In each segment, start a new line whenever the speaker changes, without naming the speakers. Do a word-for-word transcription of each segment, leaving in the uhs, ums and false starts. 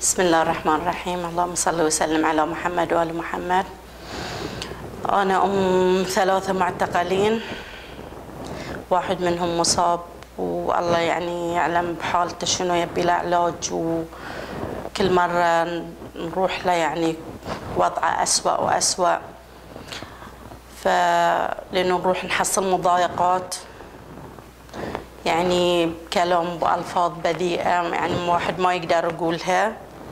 بسم الله الرحمن الرحيم. اللهم صل وسلم على محمد وآل محمد. أنا أم ثلاثة معتقلين، واحد منهم مصاب والله يعني يعلم بحالته شنو يبي له علاج، وكل مرة نروح له يعني وضعه أسوأ وأسوأ، فلأنه نروح نحصل مضايقات يعني بكلام بألفاظ بذيئة يعني واحد ما يقدر يقولها.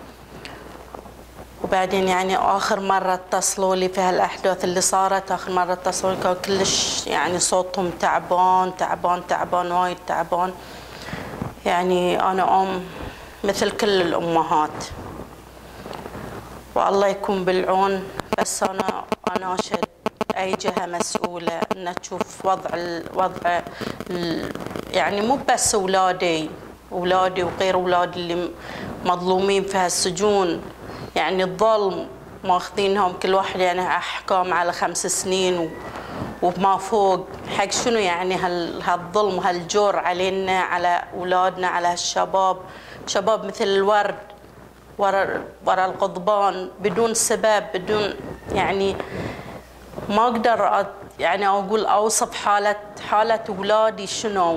وبعدين يعني آخر مرة اتصلوا لي في هالأحداث اللي صارت، آخر مرة اتصلوا لي كان كلش يعني صوتهم تعبان تعبان تعبان وايد تعبان. يعني أنا أم مثل كل الأمهات والله يكون بالعون، بس أنا أناشد أي جهة مسؤولة أن تشوف وضع الوضع يعني مو بس أولادي أولادي وغير أولادي اللي مظلومين في هالسجون، يعني الظلم ماخذينهم كل واحد يعني أحكام على خمس سنين وما فوق. حق شنو يعني هالظلم وهالجور علينا على أولادنا على هالشباب، شباب مثل الورد ورا ورا القضبان بدون سبب، بدون يعني ما أقدر يعني أقول أوصف حالة حالة أولادي شنو.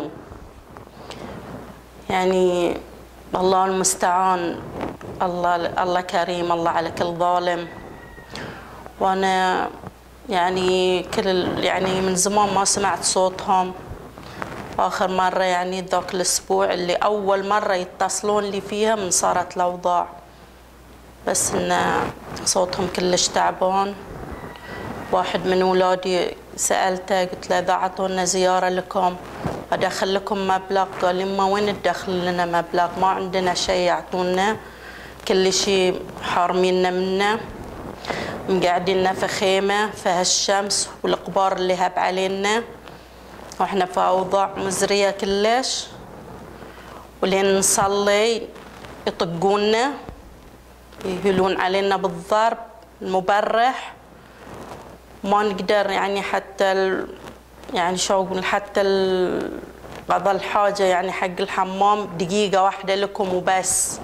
يعني الله المستعان، الله الله كريم، الله على كل ظالم. وأنا يعني كل يعني من زمان ما سمعت صوتهم. آخر مرة يعني ذاك الأسبوع اللي أول مرة يتصلون لي فيها من صارت الأوضاع، بس إن صوتهم كلش تعبان. واحد من أولادي سألته قلت له إذا عطونا زيارة لكم أدخل لكم مبلغ، قال لي ما وين تدخل لنا مبلغ، ما عندنا شيء يعطونا، كل شيء حارميننا منه، مقعديننا في خيمة في هالشمس والقبار اللي هب علينا، واحنا في أوضاع مزرية كلش، ولين نصلي يطقونا يهلون علينا بالضرب المبرح، ما نقدر يعني حتى ال... يعني شو أقول حتى قضى الحاجة يعني حق الحمام دقيقة واحدة لكم وبس،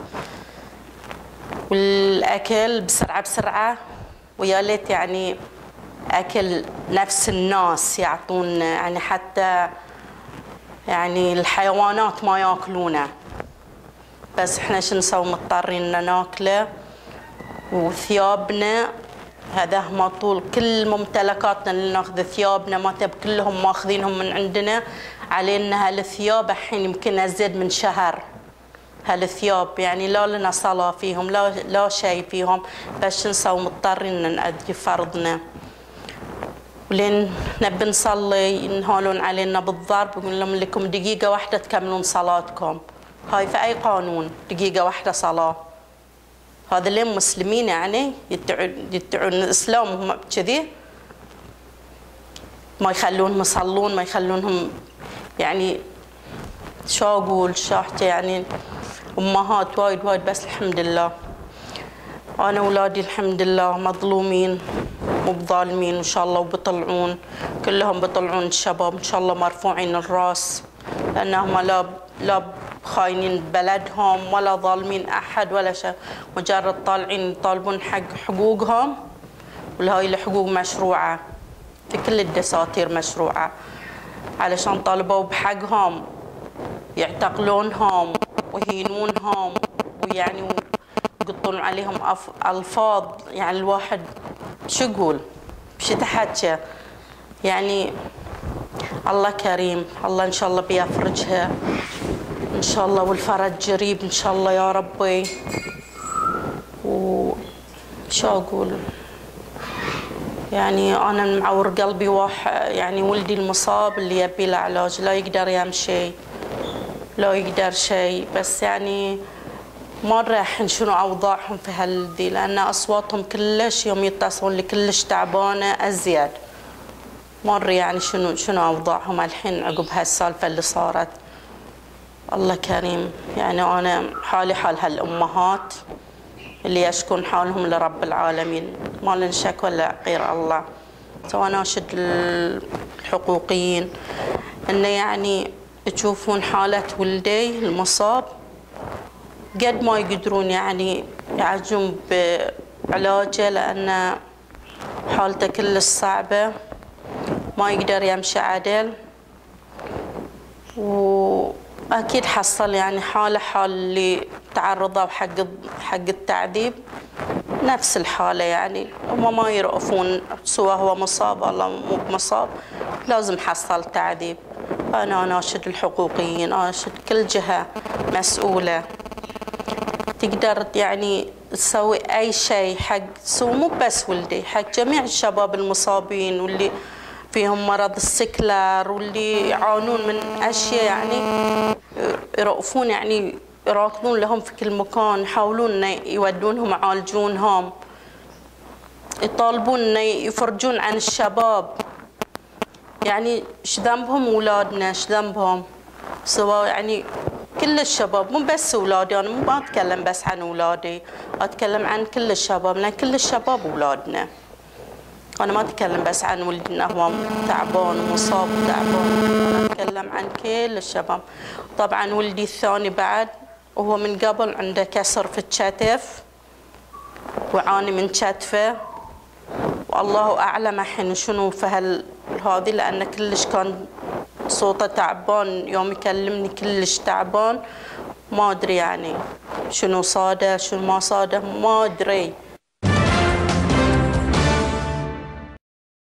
والأكل بسرعة بسرعة، ويا ليت يعني أكل نفس الناس يعطونا، يعني حتى يعني الحيوانات ما ياكلونه، بس احنا شو نسوي مضطرين ناكله. وثيابنا هذا ما طول كل ممتلكاتنا اللي ناخذ ثيابنا ما تب كلهم ماخذينهم من عندنا، علينا هالثياب الحين يمكن ازيد من شهر هالثياب، يعني لا لنا صلاة فيهم لا لا شيء فيهم، بس نسوي مضطرين نأدي فرضنا. ولين نبي نصلي ينهالون علينا بالضرب، يقول لهم لكم دقيقة واحدة تكملون صلاتكم. هاي في أي قانون دقيقة واحدة صلاة؟ هذا لين مسلمين يعني يدعون يدعون الإسلام هم كذي، ما يخلونهم يصلون، ما يخلونهم يعني شو أقول شاحتة يعني أمهات وايد وايد. بس الحمد لله أنا أولادي الحمد لله مظلومين مو بظالمين، وإن شاء الله وبيطلعون كلهم بيطلعون الشباب إن شاء الله مرفوعين الراس، لأنهم لا لا خاينين بلدهم ولا ظالمين أحد ولا شيء، مجرد طالعين يطالبون حق حقوقهم، والهاي الحقوق مشروعة في كل الدساتير مشروعة، علشان طالبوا بحقهم يعتقلونهم ويهينونهم ويعني يقطون عليهم ألفاظ يعني الواحد شو يقول شو تحكى. يعني الله كريم، الله إن شاء الله بيفرجها إن شاء الله، والفرج قريب إن شاء الله يا ربي. وشو أقول يعني أنا معور قلبي واحد يعني ولدي المصاب اللي يبي له علاج لا يقدر يمشي لا يقدر شيء، بس يعني ما رايحين شنو أوضاعهم في هالذي، لأن أصواتهم كلش يوم يتصلون لي كلش تعبانة أزيد، مر يعني شنو شنو أوضاعهم الحين عقب هالسالفة اللي صارت. الله كريم، يعني أنا حالي حال هالأمهات اللي يشكون حالهم لرب العالمين، ما لنا شك ولا غير الله. سواء ناشد الحقوقيين إنه يعني تشوفون حالة ولدي المصاب قد ما يقدرون يعني يعالجون بعلاجه لأن حالته كلش صعبة، ما يقدر يمشي عدل. وأكيد حصل يعني حالة حال اللي تعرضوا حق حق التعذيب نفس الحالة، يعني هم ما يرأفون سواء هو مصاب ولا مو مصاب، لازم حصل تعذيب. أنا أناشد الحقوقيين، أناشد كل جهة مسؤولة تقدر يعني تسوي أي شيء حق سو مو بس ولدي، حق جميع الشباب المصابين واللي فيهم مرض السكلر واللي يعانون من أشياء، يعني يرأفون يعني يراكضون لهم في كل مكان، يحاولون يودونهم يعالجونهم، يطالبون إنه يفرجون عن الشباب. يعني ايش ذنبهم اولادنا، ايش ذنبهم سواء يعني كل الشباب، مو بس اولادي، انا ما اتكلم بس عن اولادي، اتكلم عن كل الشباب، لان كل الشباب اولادنا. انا ما اتكلم بس عن ولدي انه هو تعبان ومصاب وتعبان، انا اتكلم عن كل الشباب. طبعا ولدي الثاني بعد وهو من قبل عنده كسر في الكتف ويعاني من كتفه، والله اعلم الحين شنو في هذه، لان كلش كان صوته تعبان يوم يكلمني، كلش تعبان، ما ادري يعني شنو صاده شنو ما صاده ما ادري.